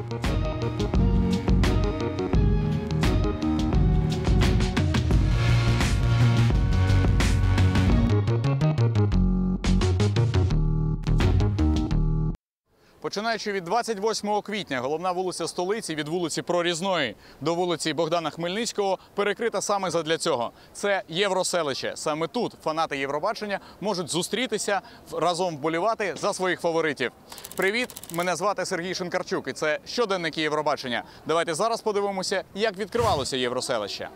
Починаючи від 28 квітня, головна вулиця столиці від вулиці Прорізної до вулиці Богдана Хмельницького перекрита саме задля цього. Це Євроселище. Саме тут фанати Євробачення можуть зустрітися, разом вболівати за своїх фаворитів. Привіт, мене звати Сергій Шинкарчук і це щоденники Євробачення. Давайте зараз подивимося, як відкривалося Євроселище.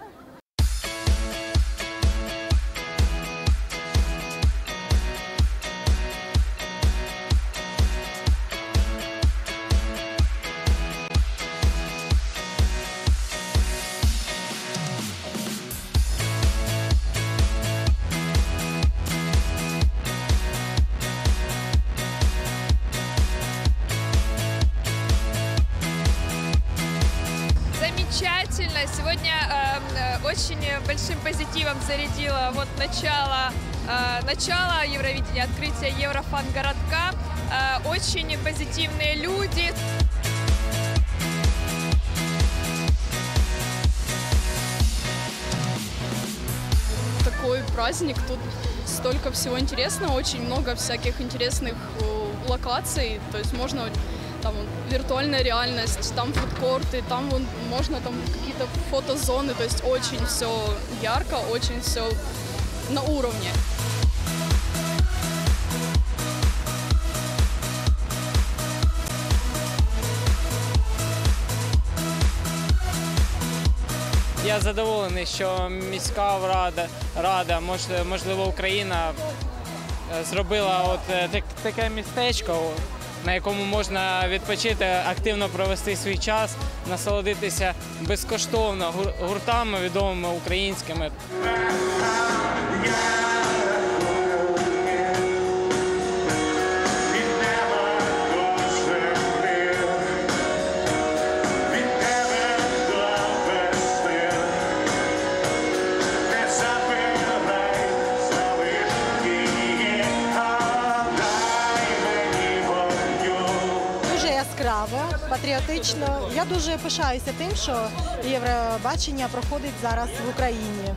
Замечательно. Сегодня очень большим позитивом зарядило вот начало Евровидения, открытие Еврофан-городка. Очень позитивные люди. Такой праздник, тут столько всего интересного, очень много всяких интересных локаций, то есть можно там виртуальная реальность, там фудкорты, там можно там какие-то фотозоны, то есть очень все ярко, очень все на уровне. Я задоволений, що міська рада, можливо, Україна зробила таке містечко, на якому можна відпочити, активно провести свій час, насолодитися безкоштовно гуртами відомими українськими. Патріотично. Я дуже пишаюся тим, що Євробачення проходить зараз в Україні.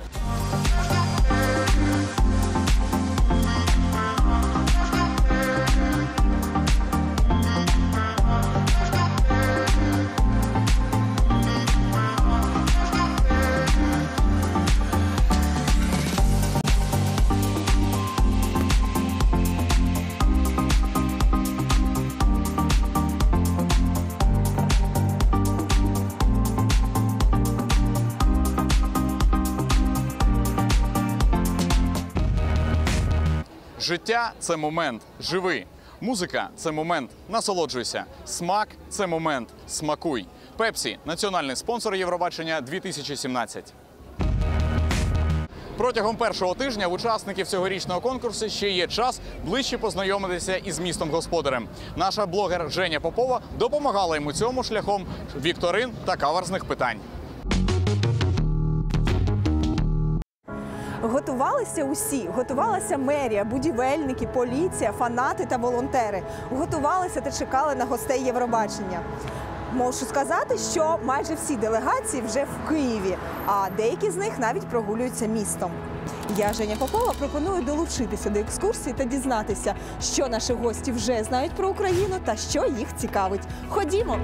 Життя – це момент. Живи. Музика – це момент. Насолоджуйся. Смак – це момент. Смакуй. Пепсі – національний спонсор Євробачення 2017. Протягом першого тижня в учасників цьогорічного конкурсу ще є час ближче познайомитися із містом-господарем. Наша блогер Женя Попова допомагала йому цьому шляхом вікторин та каверзних питань. Готувалися усі. Готувалася мерія, будівельники, поліція, фанати та волонтери. Готувалися та чекали на гостей Євробачення. Можу сказати, що майже всі делегації вже в Києві, а деякі з них навіть прогулюються містом. Я, Женя Попова, пропоную долучитися до екскурсії та дізнатися, що наші гості вже знають про Україну та що їх цікавить. Ходімо!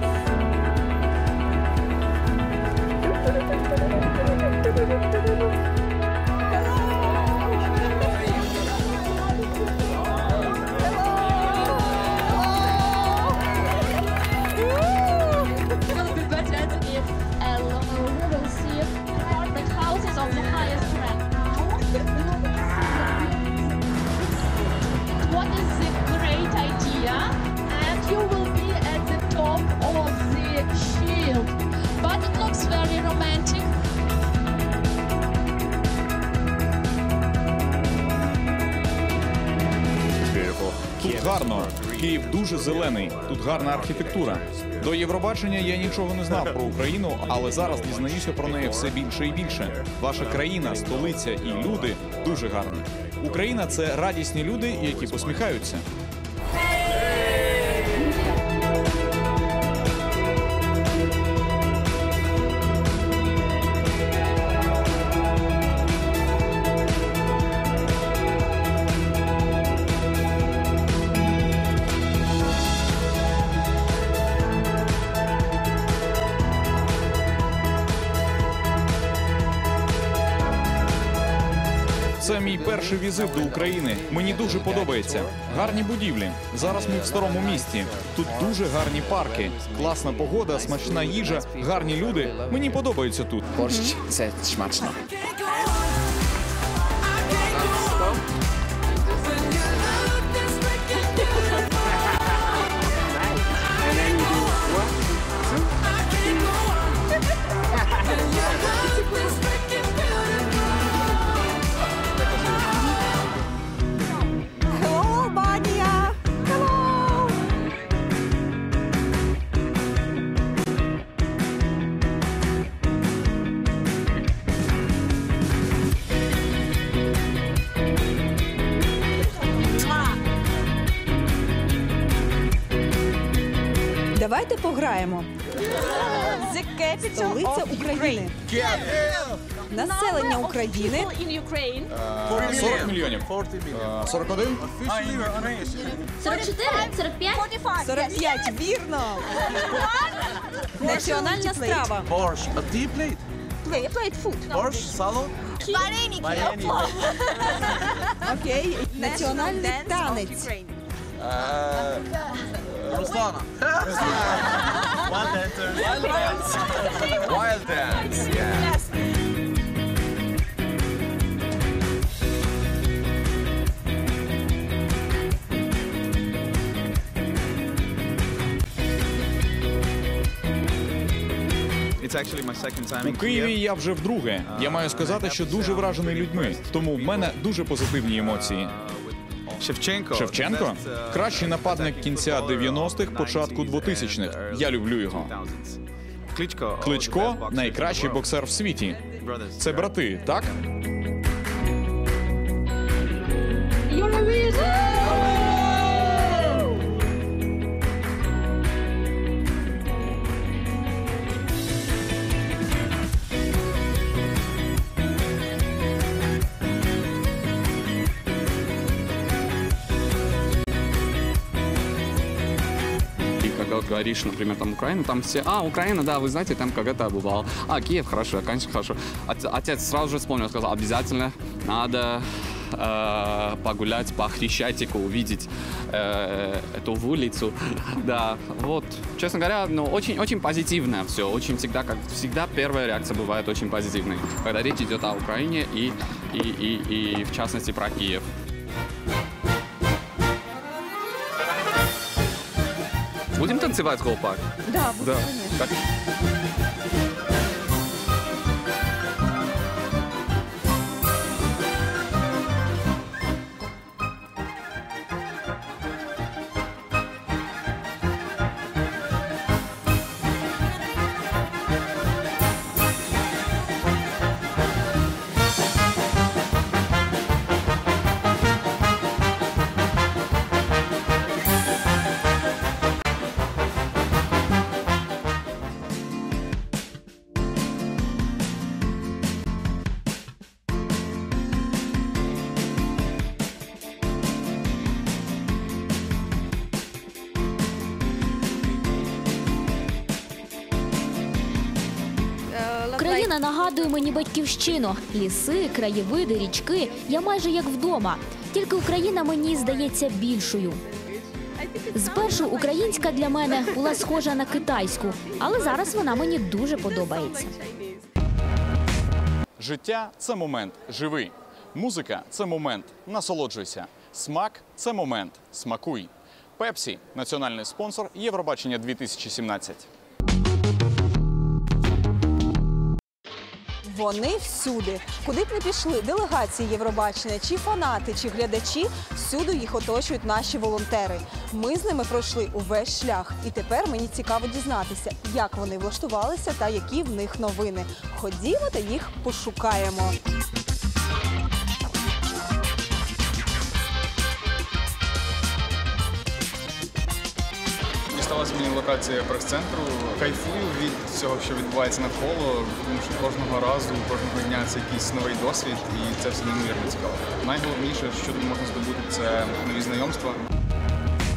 Тут гарно. Київ дуже зелений. Тут гарна архітектура. До Євробачення я нічого не знав про Україну, але зараз дізнаюся про неї все більше і більше. Ваша країна, столиця і люди дуже гарні. Україна – це радісні люди, які посміхаються. Це мій перший візит до України. Мені дуже подобається. Гарні будівлі. Зараз ми в старому місті. Тут дуже гарні парки, класна погода, смачна їжа, гарні люди. Мені подобається тут. Борщ – це смачно. Hello, Albania! Hello! Давайте пограємо. Столиця України. Населення України 40 мільйонів. 41? 44, 45. 45, вірно. Національна страва. Борщ. A tea plate. Plate food. Борщ, сало. Окей. Національний танець. Руслана. Wild dance, yeah. У Києві я вже вдруге. Я маю сказати, що дуже вражений людьми. Тому в мене дуже позитивні емоції. Шевченко? Кращий нападник кінця 90-х, початку 2000-х. Я люблю його. Кличко – найкращий боксер в світі. Це брати, так? Когда вот говоришь, например, там Украина, там все, Украина, да, вы знаете, там когда-то бывал. Киев, хорошо, конечно, хорошо. Отец сразу же вспомнил, сказал, обязательно надо погулять по Хрещатику, увидеть эту улицу. Да, вот, честно говоря, ну, очень позитивно все, очень всегда, как всегда, первая реакция бывает очень позитивной, когда речь идет о Украине и в частности про Киев. Будем танцевать хлопак? Да, Да. конечно. Країна нагадує мені батьківщину. Ліси, краєвиди, річки. Я майже як вдома. Тільки Україна мені здається більшою. Спершу українська для мене була схожа на китайську, але зараз вона мені дуже подобається. Життя – це момент. Живи. Музика – це момент. Насолоджуйся. Смак – це момент. Смакуй. Пепсі – національний спонсор Євробачення 2017. Вони всюди. Куди б не пішли делегації Євробачення, чи фанати, чи глядачі, всюди їх оточують наші волонтери. Ми з ними пройшли увесь шлях. І тепер мені цікаво дізнатися, як вони влаштувалися та які в них новини. Ходімо та їх пошукаємо. Дісталася мені локація прес-центру. Кайфую від всього, що відбувається навколо, тому що кожного разу, кожного дня це якийсь новий досвід, і це все неймовірно цікаво. Найголовніше, що тут можна здобути, це нові знайомства.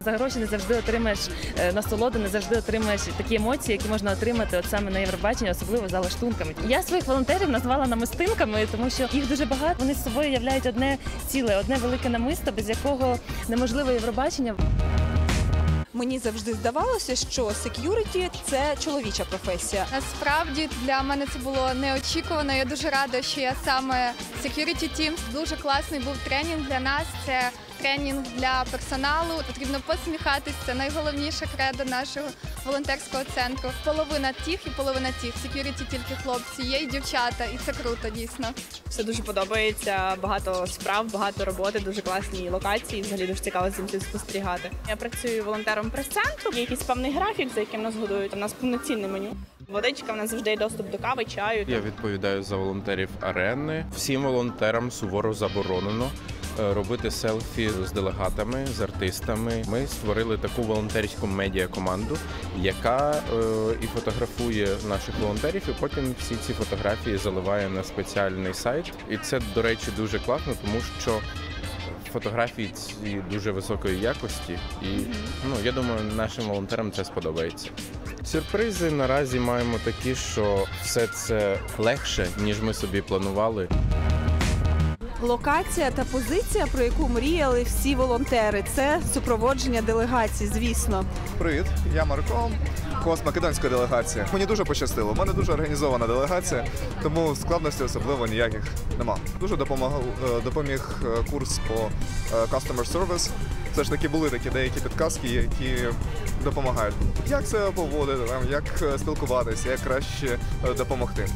за гроші не завжди отримаєш насолоду, не завжди отримаєш такі емоції, які можна отримати от саме на Євробаченні, особливо за лаштунками. Я своїх волонтерів назвала намистинками, тому що їх дуже багато. Вони з собою являють одне ціле, одне велике намисто, без якого неможливо Євробачення. Мені завжди здавалося, що сек'юріті – це чоловіча професія. Насправді для мене це було неочікувано. Я дуже рада, що я саме security team. Дуже класний був тренінг для нас. Це тренінг для персоналу. Потрібно посміхатись. Це найголовніше кредо нашого волонтерського центру. Половина тих і половина тих. Security тільки хлопці, є і дівчата, і це круто, дійсно. Все дуже подобається, багато справ, багато роботи, дуже класні локації. Взагалі дуже цікаво з цим спостерігати. Я працюю волонтером прес-центру. Є якийсь певний графік, за яким нас годують. У нас повноцінне меню. Водичка, в нас завжди є доступ до кави, чаю. Я відповідаю за волонтерів арени. Всім волонтерам суворо заборонено робити селфі з делегатами, з артистами. Ми створили таку волонтерську медіакоманду, яка і фотографує наших волонтерів, і потім всі ці фотографії заливає на спеціальний сайт. І це, до речі, дуже класно, тому що фотографії ці дуже високої якості, і я думаю, нашим волонтерам це сподобається. Сюрпризи наразі маємо такі, що все це легше, ніж ми собі планували. Локація та позиція, про яку мріяли всі волонтери – це супроводження делегацій, звісно. Привіт, я Марко, хост македонської делегації. Мені дуже пощастило, у мене дуже організована делегація, тому складностей особливо ніяких нема. Дуже допоміг курс по Customer Service. Все ж таки були такі деякі підказки, які допомагають. Як себе поводити, як спілкуватися, як краще допомогти.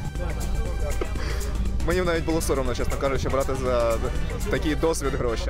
Мені навіть було соромно, чесно кажучи, брати за такий досвід гроші.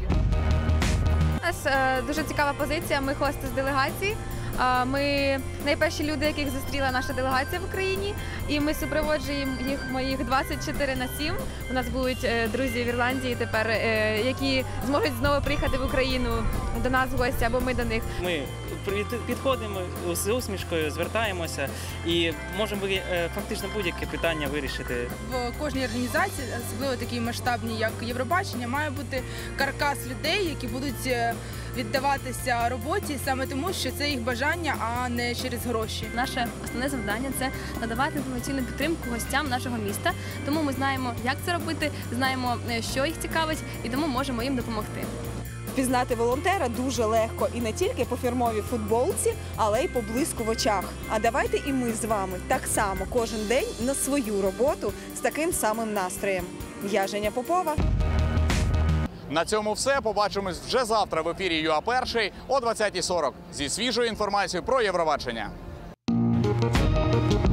У нас дуже цікава позиція, ми хости з делегації. Ми найперші люди, яких зустріла наша делегація в Україні, і ми супроводжуємо їх моїх 24/7. У нас будуть друзі в Ірландії тепер, які зможуть знову приїхати в Україну до нас в гості, або ми до них. Ми підходимо з усмішкою, звертаємося і можемо фактично будь-яке питання вирішити. В кожній організації, особливо такій масштабній, як Євробачення, має бути каркас людей, які будуть віддаватися роботі саме тому, що це їх бажання, а не через гроші. Наше основне завдання – це надавати інформаційну підтримку гостям нашого міста. Тому ми знаємо, як це робити, знаємо, що їх цікавить, і тому можемо їм допомогти. Впізнати волонтера дуже легко і не тільки по фірмовій футболці, але й по блиску в очах. А давайте і ми з вами так само кожен день на свою роботу з таким самим настроєм. Я Женя Попова. На цьому все. Побачимось вже завтра в ефірі ЮА1 о 20:40 зі свіжою інформацією про Євробачення.